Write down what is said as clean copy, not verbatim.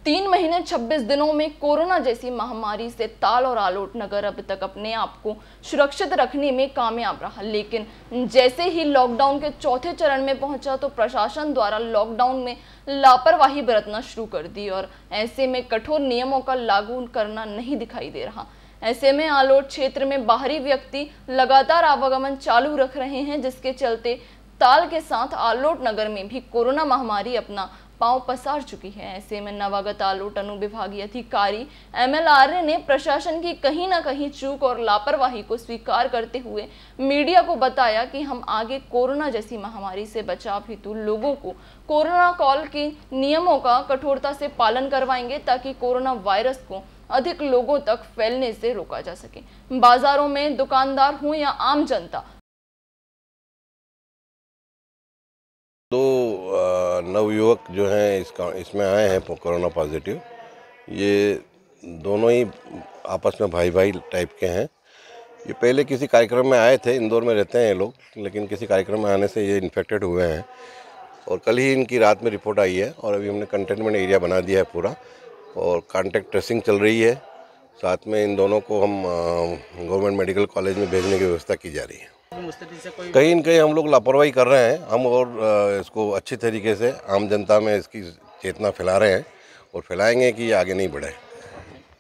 3 महीने 26 दिनों में कोरोना जैसी महामारी से ताल और आलोट नगर अब तक अपने आप को सुरक्षित रखने में कामयाब रहा, लेकिन जैसे ही लॉकडाउन के चौथे चरण में पहुंचा तो प्रशासन द्वारा लॉकडाउन में लापरवाही बरतना शुरू कर दी और ऐसे में कठोर नियमों का लागू करना नहीं दिखाई दे रहा। ऐसे में आलोट क्षेत्र में बाहरी व्यक्ति लगातार आवागमन चालू रख रहे हैं, जिसके चलते ताल के साथ आलोट नगर में भी कोरोना महामारी अपना पांव पसार चुकी है। ऐसे में नवागत आलोट अनुविभागीय अधिकारी MLRA ने प्रशासन की कहीं ना कहीं चूक और लापरवाही को स्वीकार करते हुए मीडिया को बताया कि हम आगे कोरोना जैसी महामारी से बचाव हेतु लोगों को कोरोना कॉल के नियमों का कठोरता से पालन करवाएंगे, ताकि कोरोना वायरस को अधिक लोगों तक फैलने से रोका जा सके। बाजारों में दुकानदार हों या आम जनता, दो नवयुवक जो हैं इसमें आए हैं कोरोना पॉजिटिव। ये दोनों ही आपस में भाई भाई टाइप के हैं। ये पहले किसी कार्यक्रम में आए थे, इंदौर में रहते हैं ये लोग, लेकिन किसी कार्यक्रम में आने से ये इन्फेक्टेड हुए हैं और कल ही इनकी रात में रिपोर्ट आई है और अभी हमने कंटेनमेंट एरिया बना दिया है पूरा और कॉन्टैक्ट ट्रेसिंग चल रही है। साथ में इन दोनों को हम गवर्नमेंट मेडिकल कॉलेज में भेजने की व्यवस्था की जा रही है। कहीं न कहीं हम लोग लापरवाही कर रहे हैं हम और इसको अच्छी तरीके से आम जनता में इसकी चेतना फैला रहे हैं और फैलाएंगे कि ये आगे नहीं बढ़े।